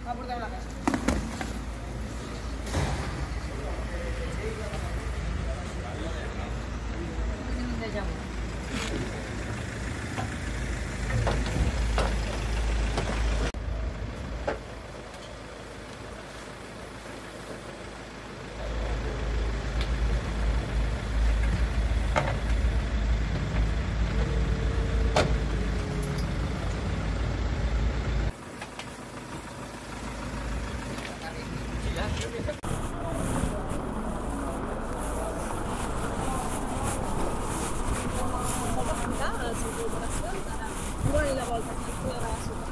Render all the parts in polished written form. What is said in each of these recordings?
Va, porteu la casa. La volta che tu era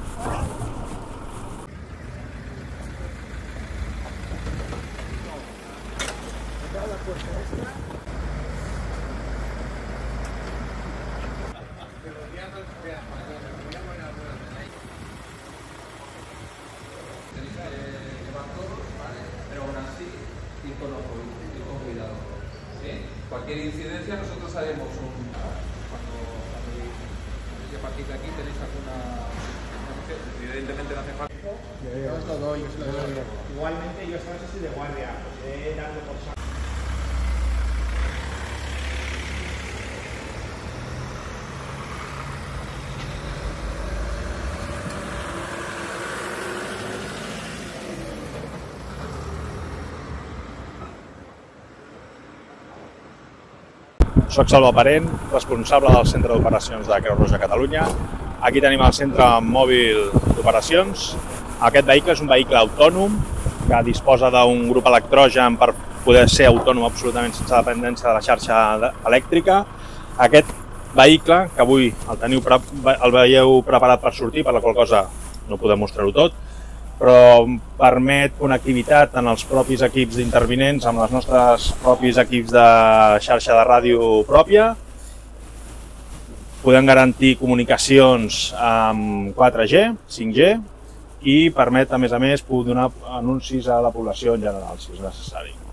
pero aún así ir con cuidado. ¿Sí? Cualquier incidencia nosotros haremos cuando a partir de aquí tenéis alguna evidentemente no hace falta. Yo os lo doy. Igualmente yo estaba así de guardia, dando por saco. Soc Salva Parent, responsable del Centre d'Operacions de Creu Roja Catalunya. Aquí tenim el Centre Mòbil d'Operacions. Aquest vehicle és un vehicle autònom que disposa d'un grup electrogen per poder ser autònom absolutament sense dependència de la xarxa elèctrica. Aquest vehicle, que avui el veieu preparat per sortir, per la qual cosa no podem mostrar-ho tot, però permet connectivitat en els propis equips d'intervinents amb els nostres propis equips de xarxa de ràdio pròpia. Podem garantir comunicacions amb 4G, 5G i permet, a més, poder donar anuncis a la població en general, si és necessari.